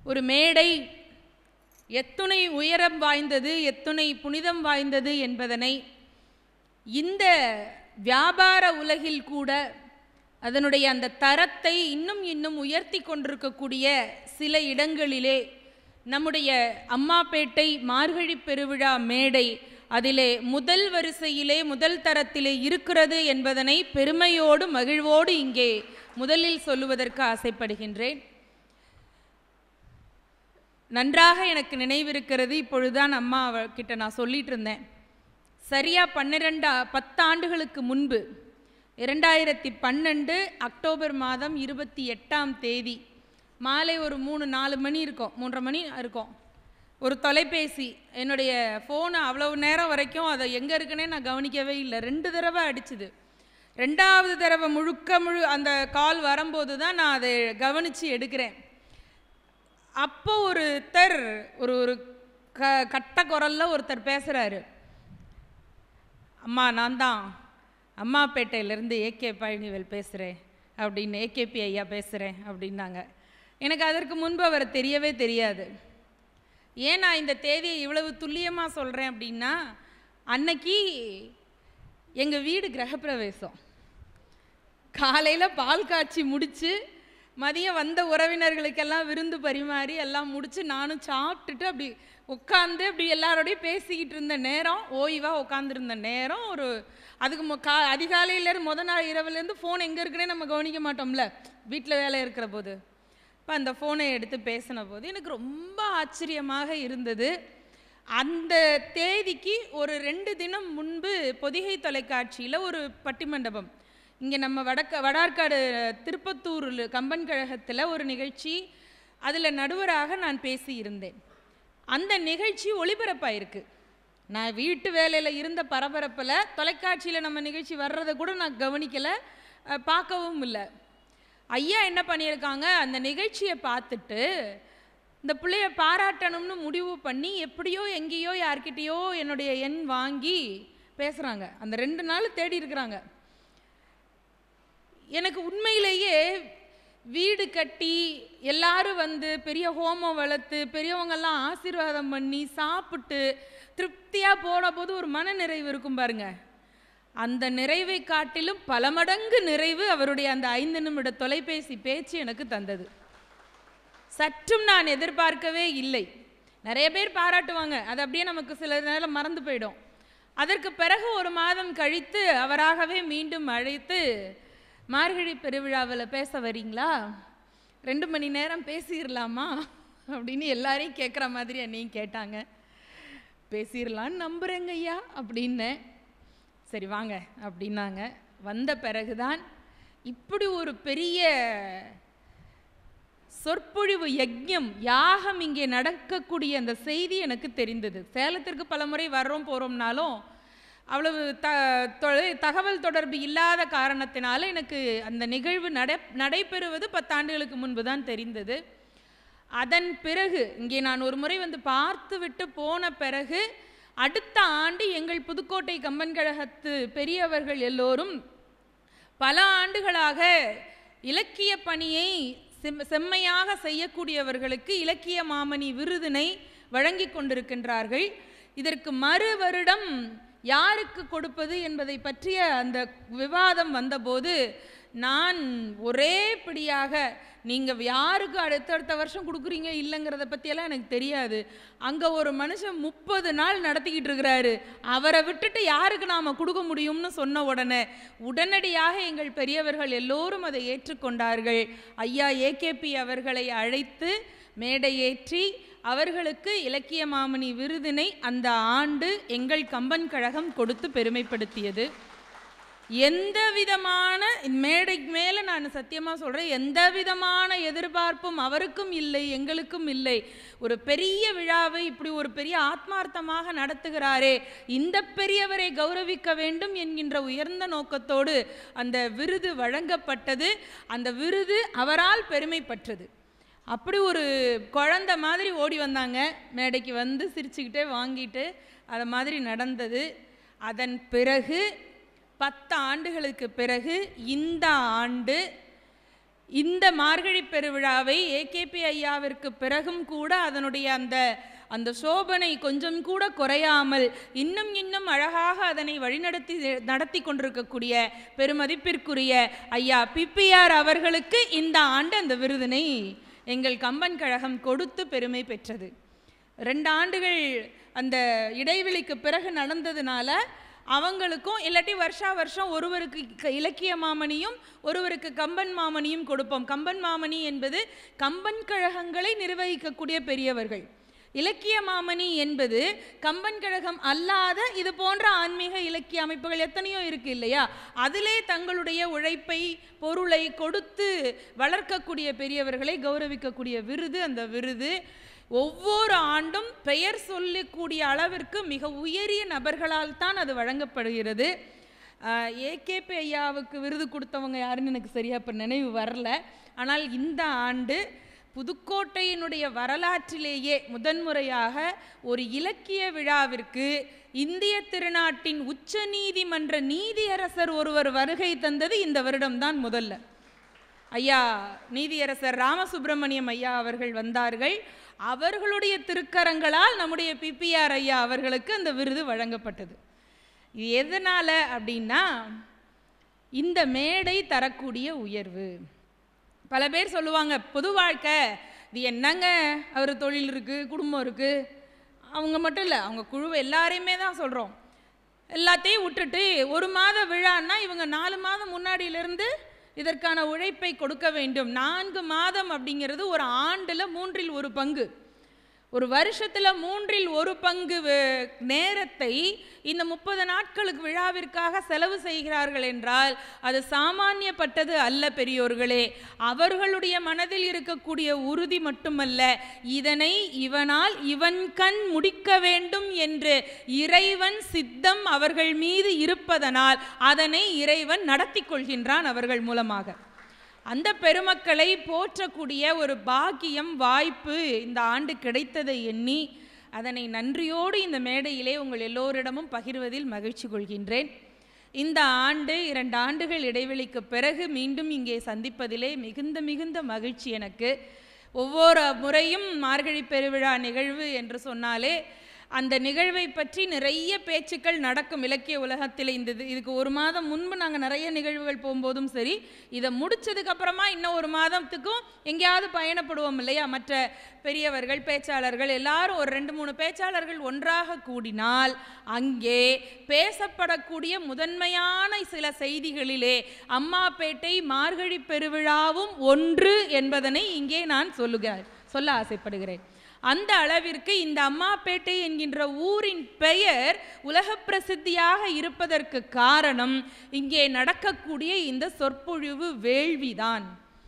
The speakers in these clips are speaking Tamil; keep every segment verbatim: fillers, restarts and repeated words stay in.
ஒரு மேடை எத்துணை உயரம் வாய்ந்தது, எத்துணை புனிதம் வாய்ந்தது என்பதனை இந்த வியாபார உலகில் கூட அதனுடைய அந்த தரத்தை இன்னும் இன்னும் உயர்த்தி கொண்டிருக்கக்கூடிய சில இடங்களிலே நம்முடைய அம்மாப்பேட்டை மார்கழி பெருவிழா மேடை அதிலே முதல் வரிசையிலே முதல் தரத்திலே இருக்கிறது என்பதனை பெருமையோடு மகிழ்வோடு இங்கே முதலில் சொல்லுவதற்கு ஆசைப்படுகின்றேன். நன்றாக எனக்கு நினைவிருக்கிறது, இப்பொழுதுதான் அம்மா கிட்ட நான் சொல்லிட்டு இருந்தேன். சரியா பன்னிரெண்டா பத்து ஆண்டுகளுக்கு முன்பு இரண்டாயிரத்தி பன்னெண்டு அக்டோபர் மாதம் இருபத்தி எட்டாம் தேதி மாலை ஒரு மூணு நாலு மணி இருக்கும், மூன்றரை மணி இருக்கும். ஒரு தொலைபேசி, என்னுடைய ஃபோனு அவ்வளவு நேரம் வரைக்கும் அதை எங்கே இருக்குன்னே நான் கவனிக்கவே இல்லை. ரெண்டு தடவை அடிச்சுது. ரெண்டாவது தடவை முழுக்க முழு அந்த கால் வரும்போது தான் நான் அதை கவனித்து எடுக்கிறேன். அப்போ ஒருத்தர் ஒரு ஒரு க கட்ட குரலில் ஒருத்தர் பேசுகிறாரு. அம்மா, நான் தான் அம்மாப்பேட்டையிலேருந்து ஏகே பழனிவேல் பேசுகிறேன் அப்படின்னு, ஏகேபி ஐயா பேசுகிறேன் அப்படின்னாங்க. எனக்கு அதற்கு முன்பு அவர் தெரியவே தெரியாது. ஏன் நான் இந்த தேதியை இவ்வளவு துல்லியமாக சொல்கிறேன் அப்படின்னா, அன்னைக்கு எங்கள் வீடு கிரகப்பிரவேசம். காலையில் பால் காய்ச்சி முடித்து மதியம் வந்த உறவினர்களுக்கெல்லாம் விருந்து பரிமாறி எல்லாம் முடித்து நானும் சாப்பிட்டுட்டு அப்படி உட்காந்து அப்படி எல்லாரோடையும் பேசிக்கிட்டு இருந்த நேரம், ஓய்வாக உட்காந்துருந்த நேரம், ஒரு அதுக்கு மொ கா அதிகாலையிலேருந்து முத நாள் இரவுலேருந்து ஃபோன் எங்கே இருக்குன்னே நம்ம கவனிக்க மாட்டோம்ல வீட்டில் வேலை இருக்கிற போது. இப்போ அந்த ஃபோனை எடுத்து பேசின போது எனக்கு ரொம்ப ஆச்சரியமாக இருந்தது. அந்த தேதிக்கு ஒரு ரெண்டு தினம் முன்பு பொதிகை தொலைக்காட்சியில் ஒரு பட்டிமண்டபம், இங்கே நம்ம வடக்க வடார்காடு திருப்பத்தூர் கம்பன் கழகத்தில் ஒரு நிகழ்ச்சி, அதில் நடுவராக நான் பேசியிருந்தேன். அந்த நிகழ்ச்சி ஒளிபரப்பாயிருக்கு. நான் வீட்டு வேலையில் இருந்த பரபரப்பில் தொலைக்காட்சியில் நம்ம நிகழ்ச்சி வர்றதை கூட நான் கவனிக்கலை, பார்க்கவும் இல்லை. ஐயா என்ன பண்ணியிருக்காங்க, அந்த நிகழ்ச்சியை பார்த்துட்டு இந்த பிள்ளைய பாராட்டணும்னு முடிவு பண்ணி எப்படியோ எங்கேயோ யார்கிட்டேயோ என்னுடைய எண் வாங்கி பேசுகிறாங்க. அந்த ரெண்டு நாள் தேடி இருக்கிறாங்க. எனக்கு உண்மையிலேயே வீடு கட்டி எல்லாரும் வந்து பெரிய ஹோமம் வளர்த்து பெரியவங்கெல்லாம் ஆசீர்வாதம் பண்ணி சாப்பிட்டு திருப்தியாக போன போது ஒரு மன நிறைவு இருக்கும் பாருங்க. அந்த நிறைவை காட்டிலும் பல மடங்கு நிறைவு அவருடைய அந்த ஐந்து நிமிட தொலைபேசி பேச்சு எனக்கு தந்தது. சற்றும் நான் எதிர்பார்க்கவே இல்லை. நிறைய பேர் பாராட்டுவாங்க, அது அப்படியே நமக்கு சில நேரம் மறந்து போயிடும். அதற்கு பிறகு ஒரு மாதம் கழித்து அவராகவே மீண்டும் அழைத்து, மார்கழி பெருவிழாவில் பேச வரீங்களா, ரெண்டு மணி நேரம் பேசிடலாமா அப்படின்னு எல்லாரையும் கேட்குற மாதிரி என்னையும் கேட்டாங்க. பேசிடலான்னு நம்புகிறேங்க ஐயா அப்படின்னு. சரி வாங்க அப்படின்னாங்க. வந்த பிறகுதான் இப்படி ஒரு பெரிய சொற்பொழிவு யஜ்ஞம் யாகம் இங்கே நடக்கக்கூடிய அந்த செய்தி எனக்கு தெரிந்தது. சேலத்திற்கு பல முறை வர்றோம் போகிறோம்னாலும் அவ்வளவு த தகவல் தொடர்பு இல்லாத காரணத்தினால எனக்கு அந்த நிகழ்வு நடை நடைபெறுவது பத்தாண்டுகளுக்கு முன்பு தான் தெரிந்தது. அதன் பிறகு இங்கே நான் ஒரு முறை வந்து பார்த்து விட்டு போன பிறகு அடுத்த ஆண்டு எங்கள் புதுக்கோட்டை கம்பன் கழகத்து பெரியவர்கள் எல்லோரும் பல ஆண்டுகளாக இலக்கிய பணியை செம் செம்மையாக செய்யக்கூடியவர்களுக்கு இலக்கிய மாமணி விருதினை வழங்கி கொண்டிருக்கின்றார்கள். இதற்கு மறு வருடம் யாருக்கு கொடுப்பது என்பதை பற்றிய அந்த விவாதம் வந்தபோது நான் ஒரே பிடியாக, நீங்கள் யாருக்கு அடுத்தடுத்த வருஷம் கொடுக்குறீங்க இல்லைங்கிறத பற்றியெல்லாம் எனக்கு தெரியாது, அங்கே ஒரு மனுஷன் முப்பது நாள் நடத்திக்கிட்டு இருக்கிறாரு, அவரை விட்டுட்டு யாருக்கு நாம் கொடுக்க முடியும்னு சொன்ன உடனே உடனடியாக எங்கள் பெரியவர்கள் எல்லோரும் அதை ஏற்றுக்கொண்டார்கள். ஐயா ஏகேபி அவர்களை அழைத்து மேடையேற்றி அவர்களுக்கு இலக்கிய மாமணி விருதினை அந்த ஆண்டு எங்கள் கம்பன் கழகம் கொடுத்து பெருமைப்படுத்தியது. எந்த விதமான மேடைக்கு மேலே நான் சத்தியமாக சொல்கிறேன், எந்த விதமான எதிர்பார்ப்பும் அவருக்கும் இல்லை, எங்களுக்கும் இல்லை. ஒரு பெரிய விழாவை இப்படி ஒரு பெரிய ஆத்மார்த்தமாக நடத்துகிறாரே, இந்த பெரியவரை கௌரவிக்க வேண்டும் என்கின்ற உயர்ந்த நோக்கத்தோடு அந்த விருது வழங்கப்பட்டது. அந்த விருது அவரால் பெருமைப்பட்டது. அப்படி ஒரு குழந்தை மாதிரி ஓடி வந்தாங்க, மேடைக்கு வந்து சிரிச்சுக்கிட்டே வாங்கிட்டு அது மாதிரி நடந்தது. அதன் பிறகு பத்து ஆண்டுகளுக்கு பிறகு இந்த ஆண்டு இந்த மார்கழி பெருவிழாவை ஏகேபி ஐயாவிற்கு பிறகும் கூட அதனுடைய அந்த அந்த சோபனை கொஞ்சம் கூட குறையாமல் இன்னும் இன்னும் அழகாக அதனை வழிநடத்தி நடத்தி கொண்டிருக்கக்கூடிய பெருமதிப்பிற்குரிய ஐயா பிபிஆர் அவர்களுக்கு இந்த ஆண்டு அந்த விருதினை எங்கள் கம்பன் கழகம் கொடுத்து பெருமை பெற்றது. ரெண்டு ஆண்டுகள் அந்த இடைவெளிக்கு பிறகு நடந்ததுனால அவங்களுக்கும் இல்லாட்டி வருஷா வருஷம் ஒருவருக்கு இலக்கிய மாமணியும் ஒருவருக்கு கம்பன் மாமணியும் கொடுப்போம். கம்பன் மாமணி என்பது கம்பன் கழகங்களை நிர்வகிக்கக்கூடிய பெரியவர்கள். இலக்கிய மாமணி என்பது கம்பன் கழகம் அல்லாத இது போன்ற ஆன்மீக இலக்கிய அமைப்புகள் எத்தனையோ இருக்கு இல்லையா, அதிலே தங்களுடைய உழைப்பை பொருளை கொடுத்து வளர்க்கக்கூடிய பெரியவர்களை கௌரவிக்கக்கூடிய விருது அந்த விருது. ஒவ்வொரு ஆண்டும் பெயர் சொல்லக்கூடிய அளவிற்கு மிக உயரிய நபர்களால் தான் அது வழங்கப்படுகிறது. ஏகேபி ஐயாவுக்கு விருது கொடுத்தவங்க யாருன்னு எனக்கு சரியாக இப்போ நினைவு வரல. ஆனால் இந்த ஆண்டு புதுக்கோட்டையினுடைய வரலாற்றிலேயே முதன்முறையாக ஒரு இலக்கிய விழாவிற்கு இந்திய திருநாட்டின் உச்ச நீதிமன்ற நீதியரசர் ஒருவர் வருகை தந்தது இந்த வருடம்தான் முதல்ல. ஐயா நீதியரசர் ராமசுப்பிரமணியம் ஐயா அவர்கள் வந்தார்கள். அவர்களுடைய திருக்கரங்களால் நம்முடைய பிபிஆர் ஐயா அவர்களுக்கு அந்த விருது வழங்கப்பட்டது. இது எதனால அப்படின்னா இந்த மேடை தரக்கூடிய உயர்வு. பல பேர் சொல்லுவாங்க பொது வாழ்க்கை இது என்னங்க, அவர் தொழில் இருக்குது குடும்பம் இருக்குது, அவங்க மட்டும் இல்லை அவங்க குழு எல்லாரையுமே தான் சொல்கிறோம். எல்லாத்தையும் விட்டுட்டு ஒரு மாத விழான்னா இவங்க நாலு மாதம் முன்னாடியிலிருந்து இதற்கான உழைப்பை கொடுக்க வேண்டும். நான்கு மாதம் அப்படிங்கிறது ஒரு ஆண்டில் மூன்றில் ஒரு பங்கு, ஒரு வருஷத்தில் மூன்றில் ஒரு பங்கு நேரத்தை இந்த முப்பது நாட்களுக்கு விழாவிற்காக செலவு செய்கிறார்கள் என்றால் அது சாமானியப்பட்டது அல்ல பெரியோர்களே. அவர்களுடைய மனதில் இருக்கக்கூடிய உறுதி மட்டுமல்ல, இதனை இவனால் இவன் கண் முடிக்க வேண்டும் என்று இறைவன் சித்தம் அவர்கள் மீது இருப்பதனால் அதனை இறைவன் நடத்தி கொள்கின்றான் அவர்கள் மூலமாக. அந்த பெருமக்களை போற்றக்கூடிய ஒரு பாக்கியம் வாய்ப்பு இந்த ஆண்டு கிடைத்ததை எண்ணி அதனை நன்றியோடு இந்த மேடையிலே உங்கள் எல்லோரிடமும் பகிர்வதில் மகிழ்ச்சி கொள்கின்றேன். இந்த ஆண்டு இரண்டு ஆண்டுகள் இடைவெளிக்கு பிறகு மீண்டும் இங்கே சந்திப்பதிலே மிகுந்த மிகுந்த மகிழ்ச்சி எனக்கு. ஒவ்வொரு முறையும் மார்கழி பெருவிழா நிகழ்வு என்று சொன்னாலே அந்த நிகழ்வை பற்றி நிறைய பேச்சுக்கள் நடக்கும் இலக்கிய உலகத்தில். இந்த இதுக்கு ஒரு மாதம் முன்பு நாங்கள் நிறைய நிகழ்வுகள் போகும்போதும் சரி, இதை முடிச்சதுக்கப்புறமா இன்னும் ஒரு மாதத்துக்கும் எங்கேயாவது பயணப்படுவோம் இல்லையா, மற்ற பெரியவர்கள் பேச்சாளர்கள் எல்லாரும் ஒரு ரெண்டு மூணு பேச்சாளர்கள் ஒன்றாக கூடினால் அங்கே பேசப்படக்கூடிய முதன்மையான சில செய்திகளிலே அம்மாப்பேட்டை மார்கழி பெருவிழாவும் ஒன்று என்பதனை இங்கே நான் சொல்லுக சொல்ல ஆசைப்படுகிறேன். அந்த அளவிற்கு இந்த அம்மாப்பேட்டை என்கின்ற ஊரின் பெயர் உலக பிரசித்தியாக இருப்பதற்கு காரணம் இங்கே நடக்கக்கூடிய இந்த சொற்பொழிவு வேள்விதான்.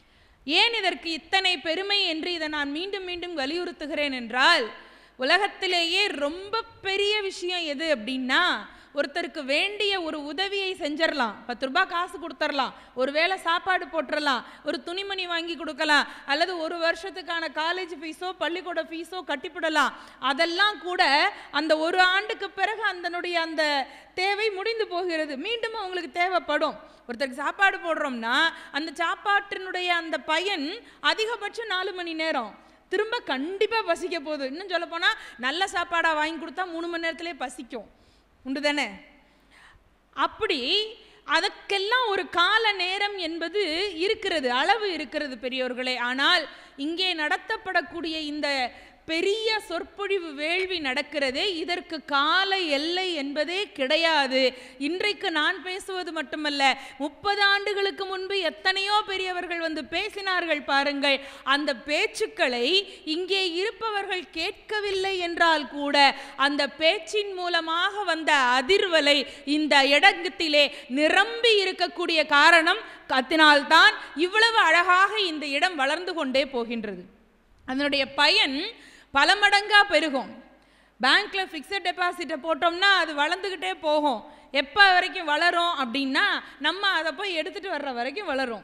ஏன் இதற்கு இத்தனை பெருமை என்று இதை நான் மீண்டும் மீண்டும் வலியுறுத்துகிறேன் என்றால், உலகத்திலேயே ரொம்ப பெரிய விஷயம் எது அப்படின்னா, ஒருத்தருக்கு வேண்டிய ஒரு உதவியை செஞ்சிடலாம், பத்து ரூபாய் காசு கொடுத்துடலாம், ஒரு வேளை சாப்பாடு போட்டுடலாம், ஒரு துணிமணி வாங்கி கொடுக்கலாம், அல்லது ஒரு வருஷத்துக்கான காலேஜ் ஃபீஸோ பள்ளிக்கூட ஃபீஸோ கட்டிவிடலாம். அதெல்லாம் கூட அந்த ஒரு ஆண்டுக்கு பிறகு அதனுடைய அந்த தேவை முடிந்து போகிறது. மீண்டும் அவங்களுக்கு தேவைப்படும். ஒருத்தருக்கு சாப்பாடு போடுறோம்னா அந்த சாப்பாட்டினுடைய அந்த பயன் அதிகபட்சம் நாலு மணி நேரம், திரும்ப கண்டிப்பாக பசிக்க போகுது. இன்னும் சொல்ல போனால் நல்ல சாப்பாடாக வாங்கி கொடுத்தா மூணு மணி நேரத்திலே பசிக்கும், உண்டு தானே? அப்படி அதற்கெல்லாம் ஒரு கால நேரம் என்பது இருக்கிறது, அளவு இருக்கிறது பெரியோர்களே. ஆனால் இங்கே நடத்தப்படக்கூடிய இந்த பெரிய சொற்பொழிவு வேள்வி நடக்கிறதே, இதற்கு கால எல்லை என்பதே கிடையாது. இன்றைக்கு நான் பேசுவது மட்டுமல்ல, முப்பது ஆண்டுகளுக்கு முன்பு எத்தனையோ பெரியவர்கள் வந்து பேசினார்கள் பாருங்கள். அந்த பேச்சுக்களை இங்கே இருப்பவர்கள் கேட்கவில்லை என்றால் கூட அந்த பேச்சின் மூலமாக வந்த அதிர்வலை இந்த இடத்திலே நிரம்பி இருக்கக்கூடிய காரணம் அதனால்தான் இவ்வளவு அழகாக இந்த இடம் வளர்ந்து கொண்டே போகின்றது. அதனுடைய பயன் பல மடங்காக பெருகும். பேங்க்கில் ஃபிக்ஸட் டெபாசிட்டை போட்டோம்னா அது வளர்ந்துக்கிட்டே போகும். எப்போ வரைக்கும் வளரும் அப்படின்னா நம்ம அதை போய் எடுத்துகிட்டு வர்ற வரைக்கும் வளரும்.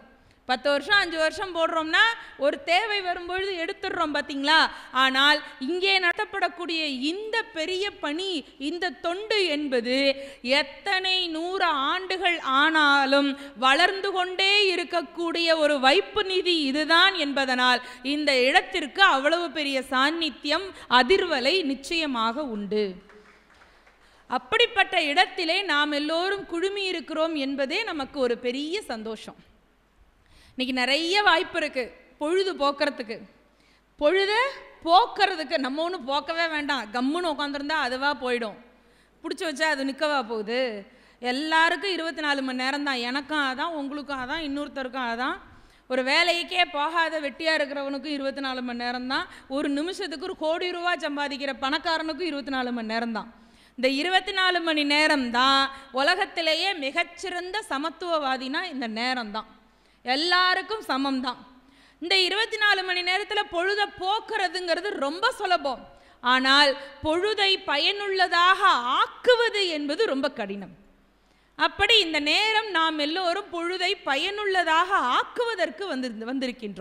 பத்து வருஷம் அஞ்சு வருஷம் போடுறோம்னா ஒரு தேவை வரும்பொழுது எடுத்துடுறோம் பார்த்தீங்களா. ஆனால் இங்கே நடத்தப்படக்கூடிய இந்த பெரிய பணி, இந்த தொண்டு என்பது எத்தனை நூறு ஆண்டுகள் ஆனாலும் வளர்ந்து கொண்டே இருக்கக்கூடிய ஒரு வைப்பு நிதி இதுதான் என்பதனால் இந்த இடத்திற்கு அவ்வளவு பெரிய சாநித்தியம், அதிர்வலை நிச்சயமாக உண்டு. அப்படிப்பட்ட இடத்திலே நாம் எல்லோரும் குழுமி இருக்கிறோம் என்பதே நமக்கு ஒரு பெரிய சந்தோஷம். இன்னைக்கு நிறைய வாய்ப்பு இருக்குது பொழுது போக்குறதுக்கு. பொழுதை போக்குறதுக்கு நம்ம ஒன்றும் போக்கவே வேண்டாம், கம்முன்னு உட்காந்துருந்தா அதுவாக போயிடும். பிடிச்சி வச்சா அது நிற்கவா போகுது? எல்லாருக்கும் இருபத்தி நாலு மணி நேரம் தான். எனக்கும் அதான், உங்களுக்கும் அதான், இன்னொருத்தருக்கும் அதான். ஒரு வேலைக்கே போகாத வெட்டியாக இருக்கிறவனுக்கும் இருபத்தி நாலு மணி நேரம் தான். ஒரு நிமிஷத்துக்கு ஒரு கோடி ரூபா சம்பாதிக்கிற பணக்காரனுக்கும் இருபத்தி நாலு மணி நேரம் தான். இந்த இருபத்தி நாலு மணி நேரம் தான் உலகத்திலேயே மிகச்சிறந்த சமத்துவவாதினா இந்த நேரம் தான். எல்லாருக்கும் சமம் தான். இந்த இருபத்தி நாலு மணி நேரத்தில் பொழுதை போக்குறதுங்கிறது ரொம்ப சுலபம். ஆனால் பொழுதை பயனுள்ளதாக ஆக்குவது என்பது ரொம்ப கடினம். அப்படி இந்த நேரம் நாம் எல்லோரும் பொழுதை பயனுள்ளதாக ஆக்குவதற்கு வந்து வந்திருக்கின்றோம்.